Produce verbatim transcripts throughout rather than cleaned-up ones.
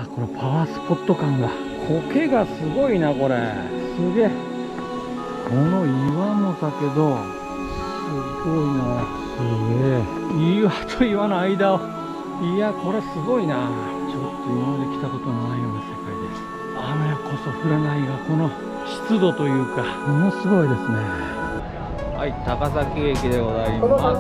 あ、このパワースポット感が、苔がすごいな、これ。すげえ。この岩もだけど、すごいな。すげえ。岩と岩の間を。いや、これすごいな。ちょっと今まで来たことのないような世界です。雨こそ降らないが、この湿度というか、ものすごいですね。はい、高崎駅でございます。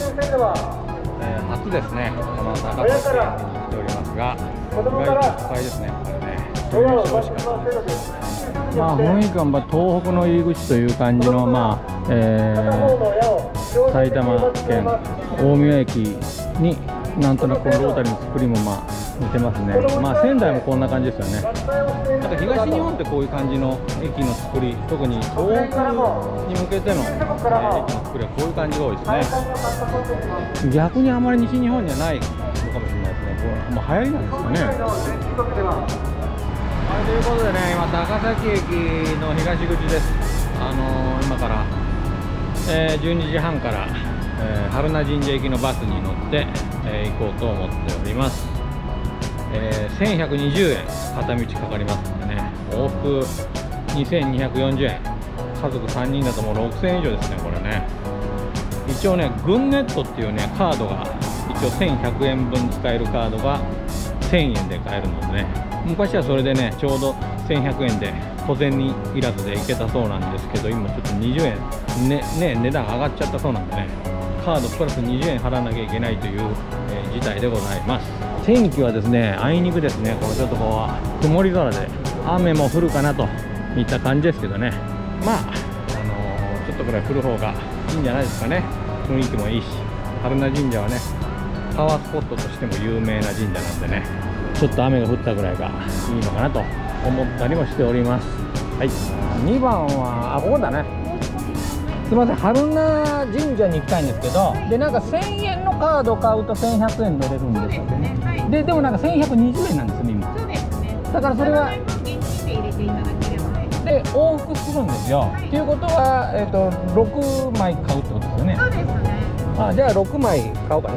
えー、初ですね、この高崎駅に来ておりますが、意外といっぱいですね、これね。楽しかったです。まあ雰囲気はまあ東北の入り口という感じの、まあえー、埼玉県大宮駅になんとなくこのロータリーの作りもまあ似てますね。まあ仙台もこんな感じですよね。なんか東日本ってこういう感じの駅の作り、特に東北に向けての、えー、駅の作りはこういう感じが多いですね。逆にあまり西日本にはないのかもしれないですね。これもう流行りなんですよね。はい、ということでね、今高崎駅の東口です。あのー、今から、えー、じゅうにじはんから、えー、榛名神社行きのバスに乗って、えー、行こうと思っております。えー、せんひゃくにじゅうえん片道かかりますのでね、往復にせんにひゃくよんじゅうえん、家族さんにんだともうろくせんえん以上ですね、これね。一応ね、グンネットっていうね、カードが、一応せんひゃくえんぶん使えるカードがせんえんで買えるのでね、昔はそれでね、ちょうどせんひゃくえんで小銭いらずで行けたそうなんですけど、今ちょっとにじゅうえん、ねね、値段上がっちゃったそうなんでね、カードプラスにじゅうえん払わなきゃいけないという、えー、事態でございます。天気はですね、あいにくですね。これちょっとこう曇り空で雨も降るかなといった感じですけどね、まあ、あのー、ちょっとぐらい降る方がいいんじゃないですかね。雰囲気もいいし、榛名神社はね、パワースポットとしても有名な神社なんでね、ちょっと雨が降ったぐらいがいいのかなと思ったりもしております。はい、にばんは、あ、ここだね。すみません、榛名神社に行きたいんですけど、で、なんかせんえんのカード買うとせんひゃくえん乗れるんですよね。はい、で、でもなんかせんひゃくにじゅうえんなんですよ、今。そうですね。だからそれは、現金で入れていただければ。で、往復するんですよ。はい、っていうことは、えっと、ろくまい買うってことですよね。そうですね。あ、じゃあろくまい買おうかな。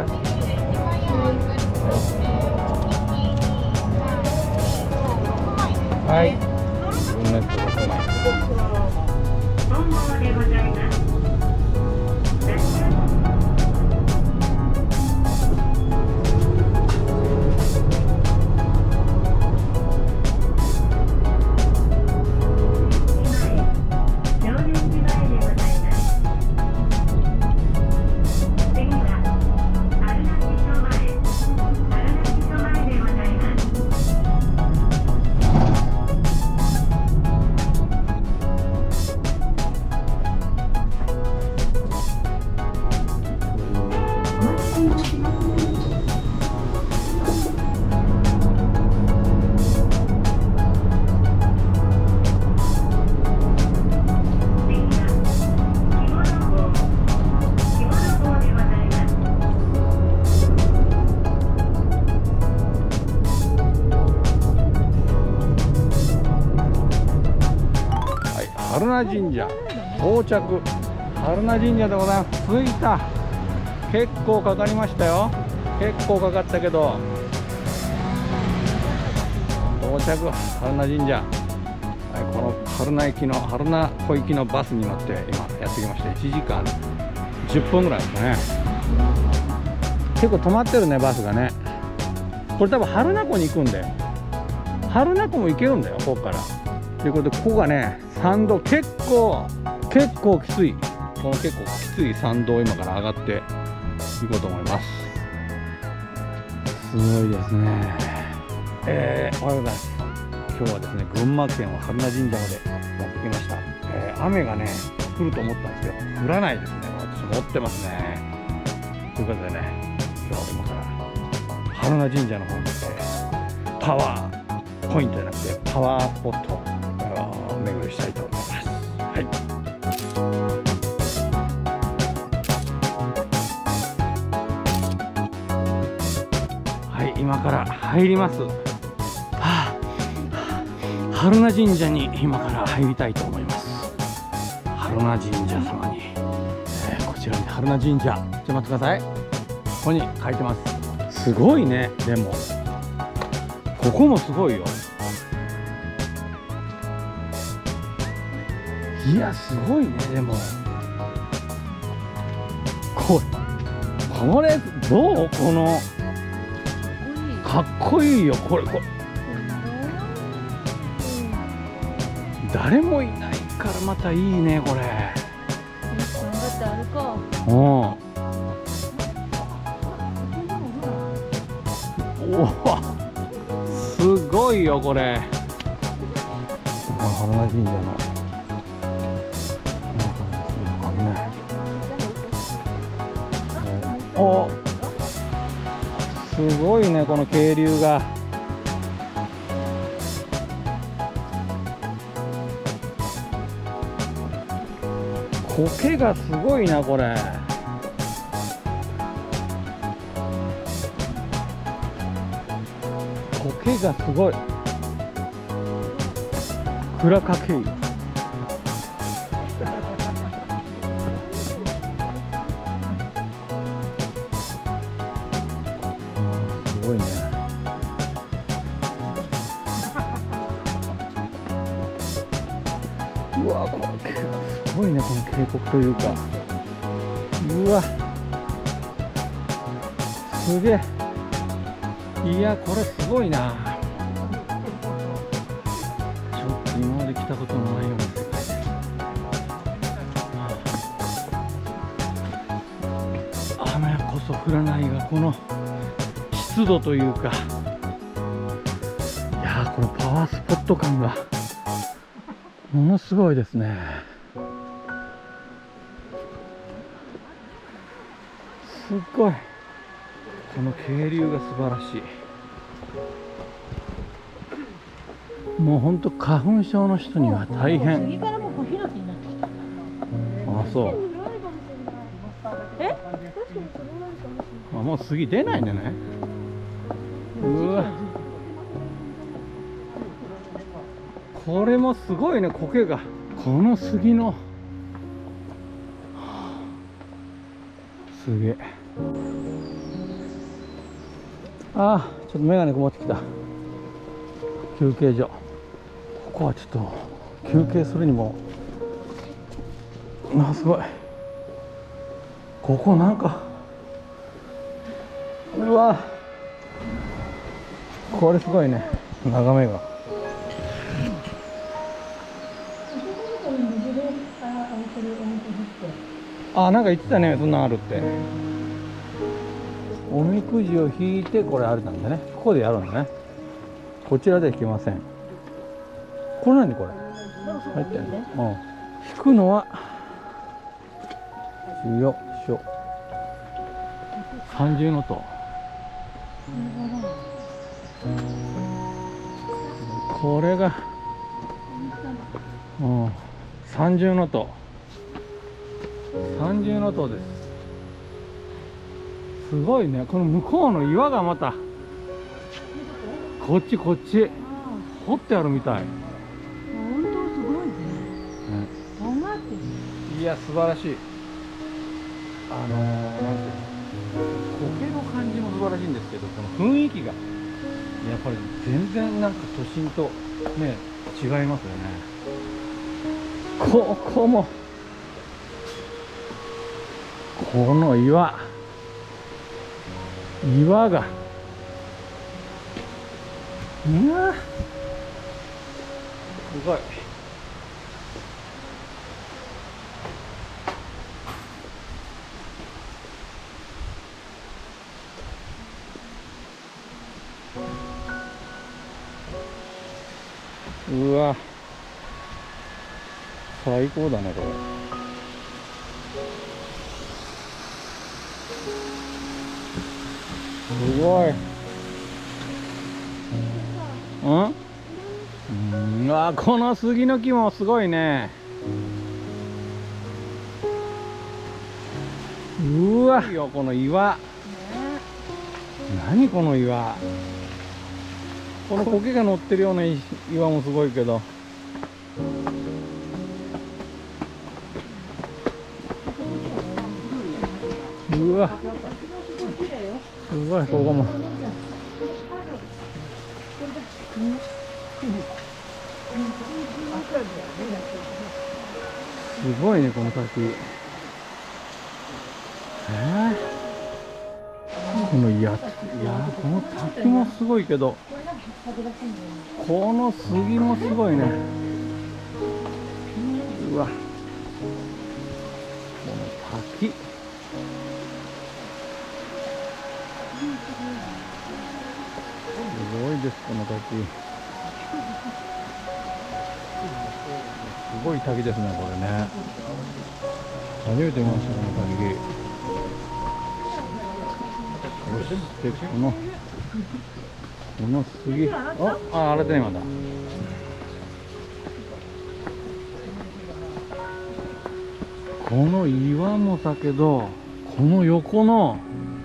はい。分ネットろくまい。本物でございます。榛名神社到着。榛名神社でございます。着いた。結構かかりましたよ。結構かかったけど到着。榛名神社、はい、この榛名駅の榛名湖行きのバスに乗って今やってきまして、いちじかんじゅっぷんぐらいですかね。結構止まってるね、バスがね。これ多分榛名湖に行くんで、榛名湖も行けるんだよ、ここから。ということで、ここがね、参道、結構結構きつい、この結構きつい参道を今から上がっていこうと思います。すごいですね。えー、おはようございます。今日はですね、群馬県は榛名神社までやってきました。えー、雨がね降ると思ったんですけど、降らないですね。私持ってますね。ということでね、今日は今から榛名神社の方に、えー、パワーポイントじゃなくてパワースポットをお巡りしたいと思います。はい。はい、今から入ります。はあ、榛名神社に今から入りたいと思います。榛名神社様に、えー、こちらに榛名神社、ちょっと待ってください。ここに書いてます。すごいね。でもこここもすごいよ。いやすごいね。でもこれこれどう？このかっこいいよこれ。これ誰もいないからまたいいねこれ。うん。おわすごいよこれ。春名神社のおすごいねこの渓流が。苔がすごいなこれ。苔がすごい。倉掛湯。すごいね。うわこれすごいねこの渓谷というか。うわすげえ。いやこれすごいな。ちょっと今まで来たことのないような世界です。雨こそ降らないがこの湿度というか、いやーこのパワースポット感がものすごいですね。すっごいこの渓流が素晴らしい。もうほんと花粉症の人には大変。あ、そう。あ、もう杉出ないんだね。うわこれもすごいね苔が。この杉のすげえ。ああちょっと眼鏡曇ってきた。休憩所。ここはちょっと休憩するにもあすごい。ここなんかうわこれすごいね眺めが。あなんか言ってたねそんなんあるって。おみくじを引いてこれあれなんだね。ここでやるんだね。こちらでは引けません。これ何これ入ってんの。うん、引くのはよいしょ三重の塔。これがうん三重の塔。三重の塔です。すごいねこの向こうの岩がまたこっちこっち掘ってあるみたい。 本当すごいね。 いや素晴らしい。あのー、なんていうの苔の感じも素晴らしいんですけど、この雰囲気がやっぱり全然なんか都心とね違いますよね。ここもこの岩岩がうわすごい。うわ最高だねこれ。すごい。うんうん、わこの杉の木もすごいね。うわよこの岩、何この岩。この苔が乗ってるような岩もすごいけど、うわすごい。ここもすごいねこの滝。えー、このいやいやこの滝もすごいけど、この杉もすごいね。うわ、この滝。すごいです、この滝。すごい滝ですね、これね。初めて見ました、この滝。そしてこのこの杉、あ、あ、あれだ今だ。この岩もだけど、この横の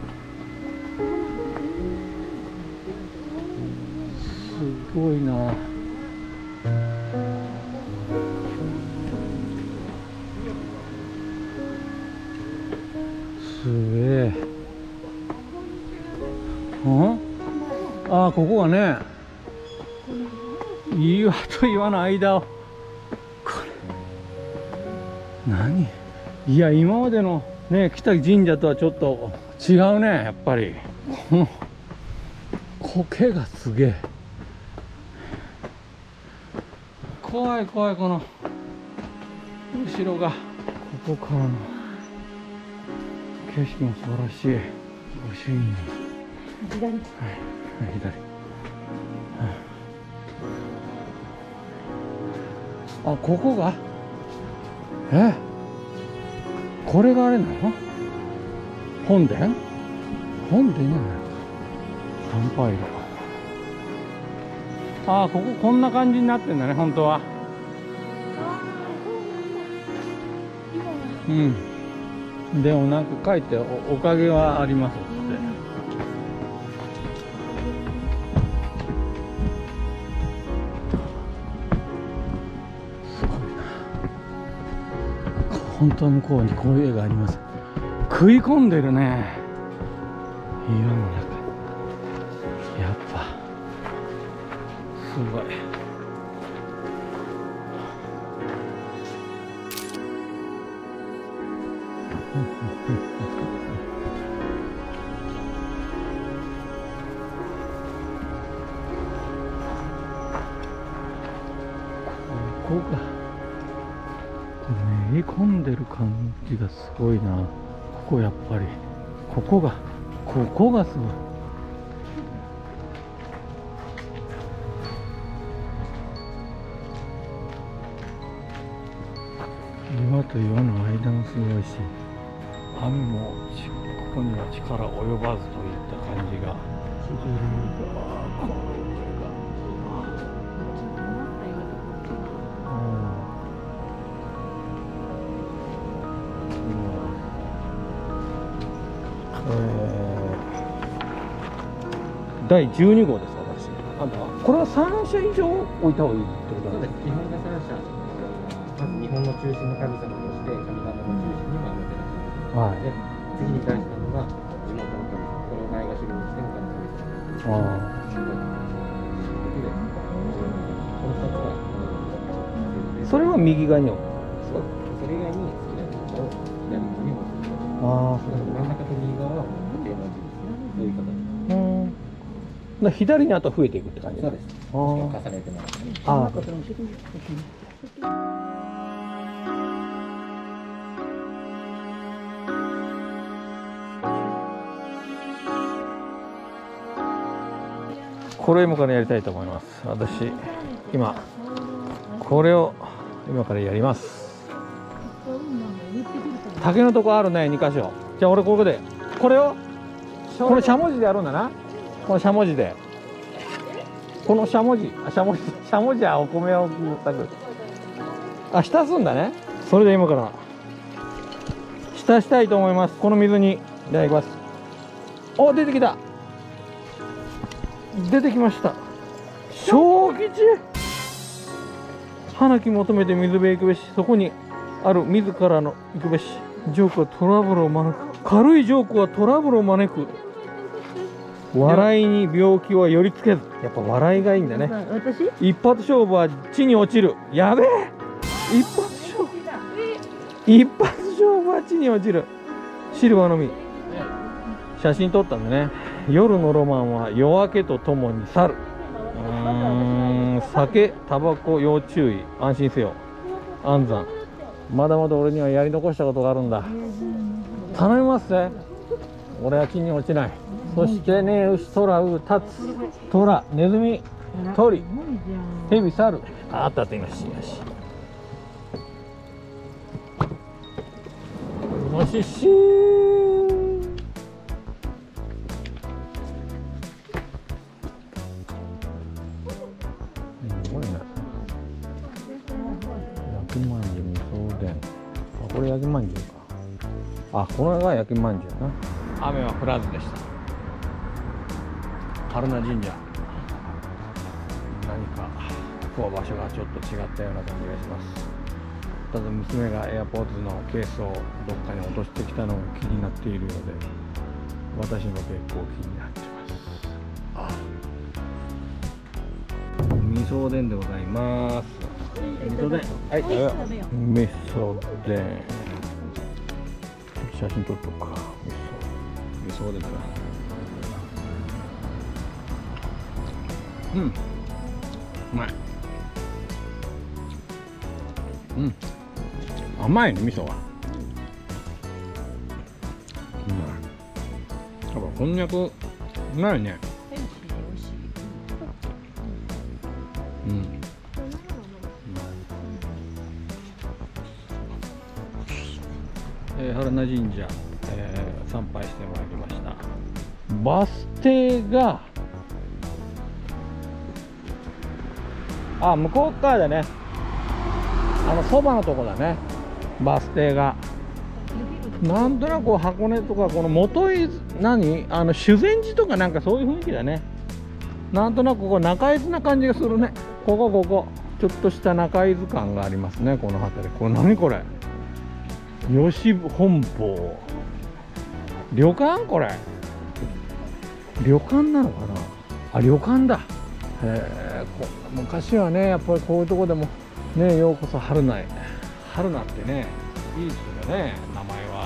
すごいな。すげえ。うん？ああ、ここがね、岩と岩の間を、これ何？いや、今までのね来た神社とはちょっと違うね、やっぱり。この苔がすげえ。怖い怖い、この後ろが。ここからの景色も素晴らしい。ご主人。 左。はい、 左。あ、ここが。え、これがあれなの？本殿？本殿じゃない。参拝路。ああ、こここんな感じになってんだね、本当は。うん。でもなんか書いて お, おかげはありますって。すごいな。本当は向こうにこういう絵があります。食い込んでるね、岩の中。やっぱすごい。ここがめり込んでる感じがすごいな。ここやっぱりここがここがすごい。岩と岩の間もすごいし、雨もここには力及ばずといった感じが。だいじゅうにごうです、私。あんたこれはさんしゃ以上置いた方がいいってことなんですか？ 基本がさんしゃ。まず日本の中心の神様として神様の中心にもあの寺様、はい、で次に大事なのが地元の神様、これをないがしろにしての神様。ああ。 それは右側に置く。 そう。それ以外に好きなところを左側に置く。 ああ。 真ん中と右側は固定の字ですね。そういう形。 うん。左にあと増えていくって感じ。 そうです。ああ。重ねてもらって。ああ。 これ今からやりたいと思います。私今これを今からやります。竹のとこあるね、にかしょ。じゃあ俺ここでこれをこのしゃもじでやるんだな。このしゃもじでこのしゃもじあしゃもじしゃもじはお米をたくあ浸すんだね。それで今から浸したいと思います。この水にいただきます。お、出てきた、出てきました。小吉。花木求めて水辺へ行くべし、そこにある自らの行くべし。ジョークはトラブルを招く。軽いジョークはトラブルを招く。 笑いに病気は寄りつけず。やっぱ笑いがいいんだね。 私一発勝負は地に落ちる。やべえ、一発勝負一発勝負は地に落ちる。シルバーのみ。写真撮ったんでね。夜のロマンは夜明けとともに去る。うーん、酒タバコ要注意。安心せよ安産。まだまだ俺にはやり残したことがあるんだ。頼みますね。俺は地に落ちない。そしてね、牛、トラ、ウ、タツ、トラ、ネズミ、鳥、ヘビ、サル。あったあった、今しよし。もししー。すごいね。焼きまんじゅう、味噌おでん。あ、これ焼きまんじゅうか。あ、これが焼きまんじゅうな。雨は降らずでした。春名神社。何かこう場所がちょっと違ったような感じがします。ただ娘がエアポーズのケースをどっかに落としてきたのが気になっているようで、私も結構気になってます。あ、味噌おでんでございます。味噌おでん、はい、味噌でん。写真撮っとくか。味噌おでんだな。うん、うまい。うん、甘いね、味噌が。うまい。やっぱこんにゃくうまいね。うん。えー、春名神社、えー、参拝してまいりました。バス停があ、向こう側だね。あのそばのとこだね、バス停が。なんとなく箱根とかこの元伊豆、何あの修善寺とかなんかそういう雰囲気だね。なんとなくここ中伊豆な感じがするね。ここここちょっとした中伊豆感がありますね、この辺り。これ何これ、吉本坊旅館、これ旅館なのかな。あ、旅館だ。えー、こ昔はね、やっぱりこういうとこでもね、ようこそ春名へ。春名ってね、いいですよね、名前は。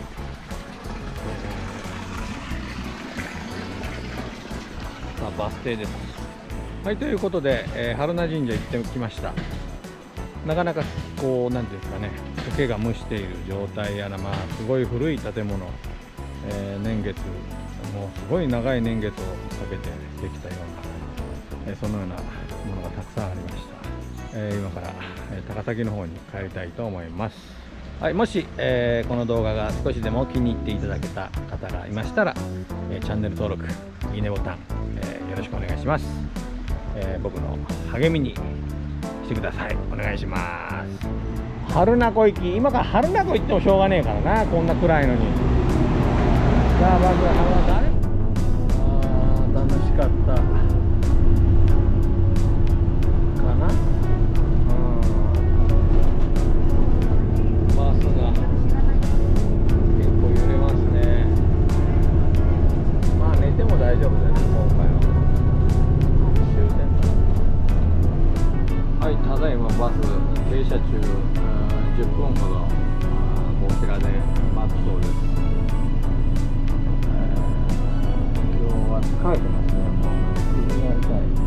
さあ、バス停です。はい、ということで、えー、春名神社行ってきました。なかなかこう、なんていうんですかね、苔が蒸している状態やら、まあ、すごい古い建物、えー、年月、もうすごい長い年月をかけてできたような、えー、そのようなものがたくさんありました。えー、今から、えー、高崎の方に帰りたいと思います。はい、もし、えー、この動画が少しでも気に入っていただけた方がいましたら、えー、チャンネル登録、いいねボタン、えー、よろしくお願いします。えー、僕の励みにしてください。お願いします。春名湖行き、今から春名湖行ってもしょうがねえからな、こんな暗いのに。さあ、まずは誰？あー、楽しかったかな。バスが結構揺れますね。まあ寝ても大丈夫だよね、今回は。終点だ。はい、ただいまバス停車中、じゅっぷんほどこちらで待つそうです。今日は疲れてますね。もう首が痛い。